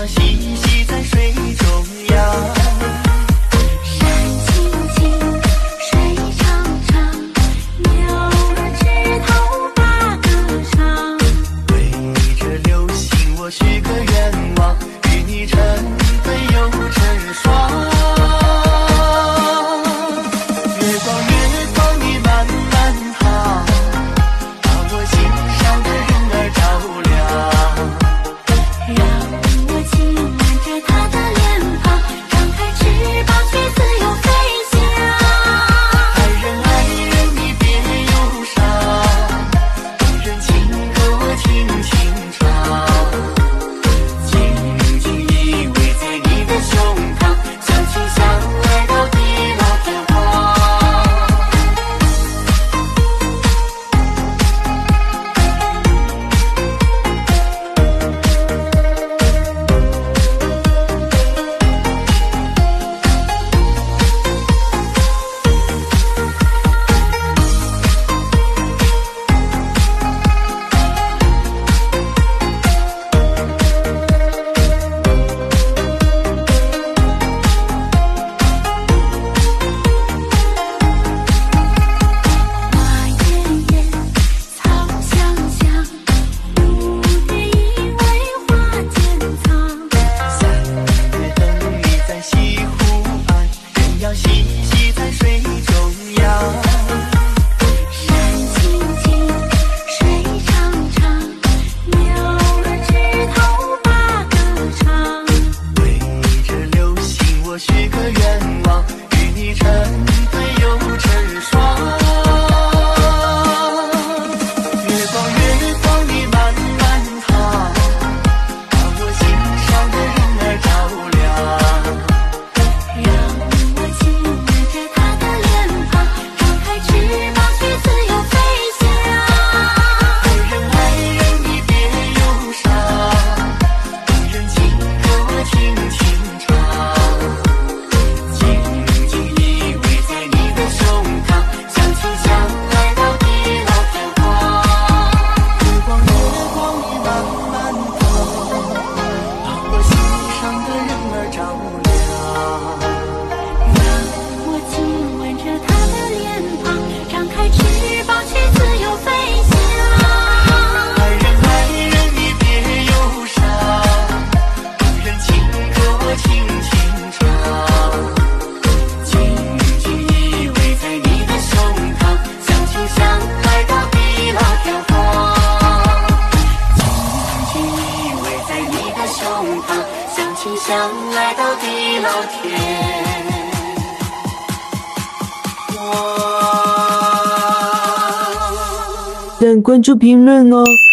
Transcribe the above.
要嬉戏在水中央。 山青青，水长长，鸟儿枝头把歌唱。 对着流星我许个愿望，与你成对又成双。月光月光你慢慢爬，把我心上的人儿照亮。 让我亲吻着她的脸庞，张开翅膀去自由飞翔。 爱人爱人你别忧伤，动人情歌我轻轻唱。紧紧依偎在你的胸膛，相亲相爱到地老天荒。 花艳艳，草香香，五月莺为花间藏。 三月等你在西湖岸，人要嬉戏在水中央。 山青青，水长长，鸟儿枝头把歌唱。 对着流星我许个愿望，与你成对又成双。月光月光你慢慢爬，把我心上的人儿照亮。 让我亲吻着她的脸庞，张开翅膀去自由飞翔。 爱人爱人你别忧伤，动人情歌我轻轻唱。紧紧依偎在你的胸膛，相亲相爱到地老天荒。月光月光你慢慢爬，把我心上的人儿照亮。 让我亲吻着她的脸庞，张开翅膀去自由飞翔。 爱人爱人你别忧伤，动人情歌我轻轻唱。紧紧依偎在你的胸膛，相亲相爱到地老天荒。紧紧依偎在你的胸膛，相亲相爱到地老天荒。 点关注评论哦。